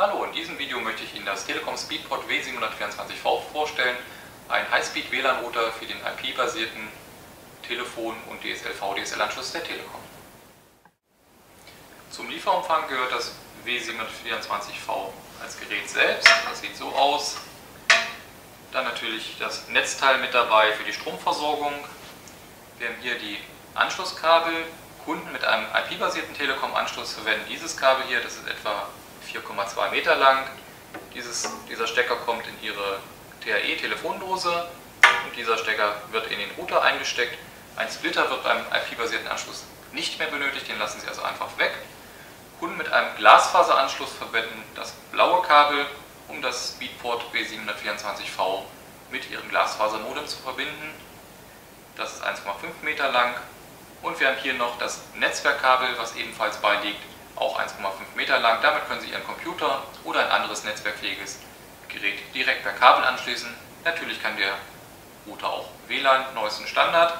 Hallo, in diesem Video möchte ich Ihnen das Telekom Speedport W724V vorstellen, ein High-Speed-WLAN-Router für den IP-basierten Telefon- und DSL-VDSL-Anschluss der Telekom. Zum Lieferumfang gehört das W724V als Gerät selbst, das sieht so aus. Dann natürlich das Netzteil mit dabei für die Stromversorgung. Wir haben hier die Anschlusskabel. Kunden mit einem IP-basierten Telekom-Anschluss verwenden dieses Kabel hier, das ist etwa 4,2 Meter lang. Dieser Stecker kommt in Ihre TAE-Telefondose und dieser Stecker wird in den Router eingesteckt. Ein Splitter wird beim IP-basierten Anschluss nicht mehr benötigt, den lassen Sie also einfach weg. Kunden mit einem Glasfaseranschluss verwenden das blaue Kabel, um das Speedport W724V mit ihrem Glasfasermodem zu verbinden. Das ist 1,5 Meter lang. Und wir haben hier noch das Netzwerkkabel, was ebenfalls beiliegt, auch 1,5 Meter lang. Damit können Sie Ihren Computer oder ein anderes netzwerkfähiges Gerät direkt per Kabel anschließen. Natürlich kann der Router auch WLAN, neuesten Standard.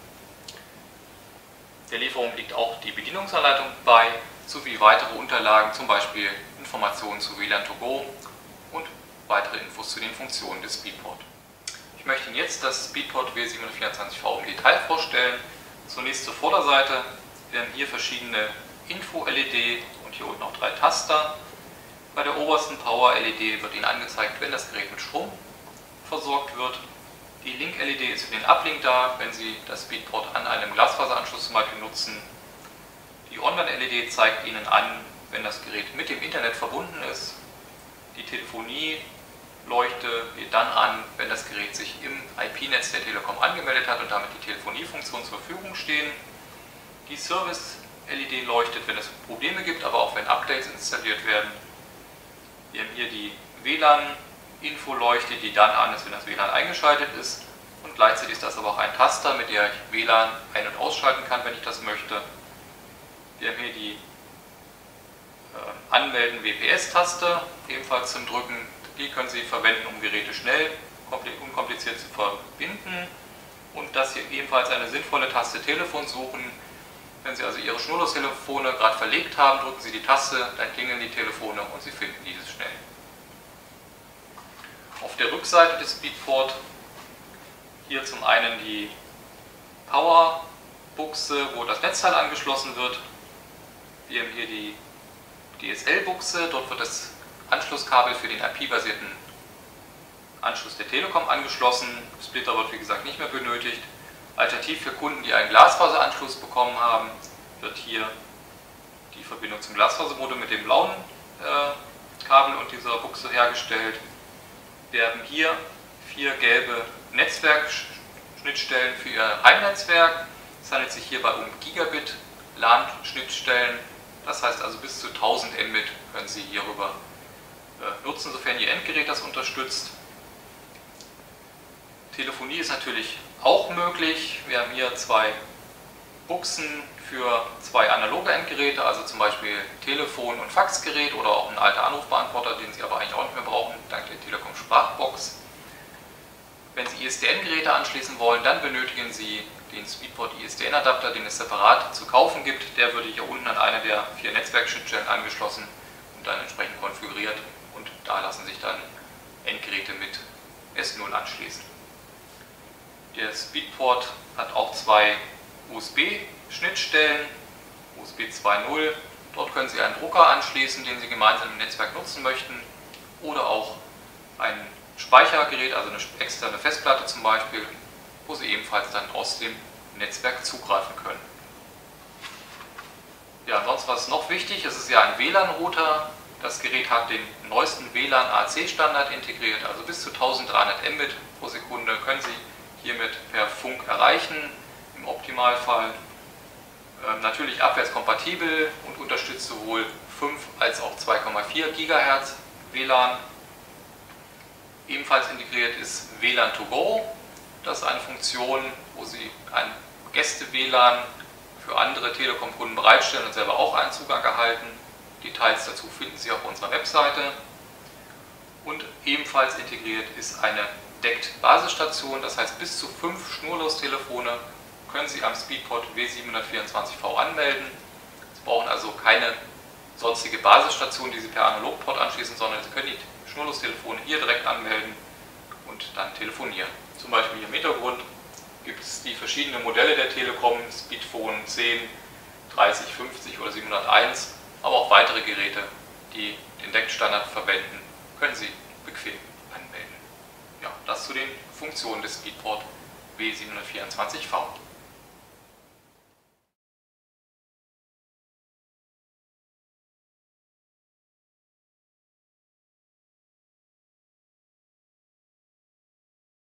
Der Lieferung liegt auch die Bedienungsanleitung bei, sowie weitere Unterlagen, zum Beispiel Informationen zu WLAN to go und weitere Infos zu den Funktionen des Speedport. Ich möchte Ihnen jetzt das Speedport W724V im Detail vorstellen. Zunächst zur Vorderseite. Wir haben hier verschiedene Info-LED und hier unten auch 3 Taster. Bei der obersten Power-LED wird Ihnen angezeigt, wenn das Gerät mit Strom versorgt wird. Die Link-LED ist für den Uplink da, wenn Sie das Speedport an einem Glasfaseranschluss zum Beispiel nutzen. Die Online-LED zeigt Ihnen an, wenn das Gerät mit dem Internet verbunden ist. Die Telefonie-Leuchte geht dann an, wenn das Gerät sich im IP-Netz der Telekom angemeldet hat und damit die Telefoniefunktion zur Verfügung stehen. Die Service-LED leuchtet, wenn es Probleme gibt, aber auch wenn Updates installiert werden. Wir haben hier die WLAN-Info-Leuchte, die dann an ist, wenn das WLAN eingeschaltet ist. Und gleichzeitig ist das aber auch ein Taster, mit der ich WLAN ein- und ausschalten kann, wenn ich das möchte. Wir haben hier die Anmelden-WPS-Taste, ebenfalls zum Drücken. Die können Sie verwenden, um Geräte schnell, unkompliziert zu verbinden. Und das hier ebenfalls eine sinnvolle Taste Telefon suchen. Wenn Sie also Ihre Schnurlostelefone gerade verlegt haben, drücken Sie die Taste, dann klingeln die Telefone und Sie finden dieses schnell. Auf der Rückseite des Speedport hier zum einen die Powerbuchse, wo das Netzteil angeschlossen wird. Wir haben hier die DSL-Buchse, dort wird das Anschlusskabel für den IP-basierten Anschluss der Telekom angeschlossen. Splitter wird wie gesagt nicht mehr benötigt. Alternativ für Kunden, die einen Glasfaseranschluss bekommen haben, wird hier die Verbindung zum Glasfasermodem mit dem blauen Kabel und dieser Buchse hergestellt. Wir haben hier 4 gelbe Netzwerkschnittstellen für Ihr Heimnetzwerk. Es handelt sich hierbei um Gigabit LAN-Schnittstellen. Das heißt also bis zu 1000 Mbit können Sie hierüber nutzen, sofern Ihr Endgerät das unterstützt. Telefonie ist natürlich auch möglich. Wir haben hier 2 Buchsen für 2 analoge Endgeräte, also zum Beispiel Telefon- und Faxgerät oder auch ein alter Anrufbeantworter, den Sie aber eigentlich auch nicht mehr brauchen, dank der Telekom Sprachbox. Wenn Sie ISDN-Geräte anschließen wollen, dann benötigen Sie den Speedport ISDN-Adapter, den es separat zu kaufen gibt. Der würde hier unten an eine der 4 Netzwerkschnittstellen angeschlossen und dann entsprechend konfiguriert und da lassen sich dann Endgeräte mit S0 anschließen. Der Speedport hat auch 2 USB-Schnittstellen, USB 2.0. Dort können Sie einen Drucker anschließen, den Sie gemeinsam im Netzwerk nutzen möchten, oder auch ein Speichergerät, also eine externe Festplatte zum Beispiel, wo Sie ebenfalls dann aus dem Netzwerk zugreifen können. Ja, ansonsten was ist noch wichtig, es ist ja ein WLAN-Router. Das Gerät hat den neuesten WLAN-AC-Standard integriert, also bis zu 1300 Mbit pro Sekunde können Sie hiermit per Funk erreichen, im Optimalfall. Natürlich abwärtskompatibel und unterstützt sowohl 5 als auch 2,4 GHz WLAN. Ebenfalls integriert ist WLAN to go. Das ist eine Funktion, wo Sie ein Gäste-WLAN für andere Telekom-Kunden bereitstellen und selber auch einen Zugang erhalten. Details dazu finden Sie auf unserer Webseite. Und ebenfalls integriert ist eine DECT-Basisstation, das heißt bis zu 5 Schnurlostelefone können Sie am Speedport W724V anmelden. Sie brauchen also keine sonstige Basisstationen, die Sie per Analogport anschließen, sondern Sie können die Schnurlostelefone hier direkt anmelden und dann telefonieren. Zum Beispiel hier im Hintergrund gibt es die verschiedenen Modelle der Telekom, Speedphone 10, 30, 50 oder 701, aber auch weitere Geräte, die den DECT-Standard verwenden, können Sie bequem anmelden. Ja, das zu den Funktionen des Speedport W724V.